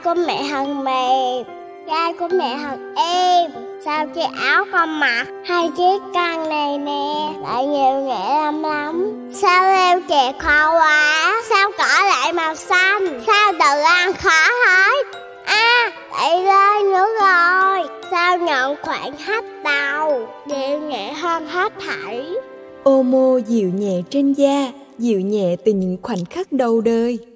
của mẹ thật mềm, da của mẹ thật êm. Sao chiếc áo con mặc hay chiếc khăn này nè lại nhiều nghệ lắm. Sao leo chè khó quá, sao cỏ lại màu xanh, sao đồ ăn khó hết. Lại lên nữa rồi, sao nhận khoảng hết đầu, dịu nhẹ hơn hết thảy. Ô mô dịu nhẹ trên da, dịu nhẹ từ những khoảnh khắc đầu đời.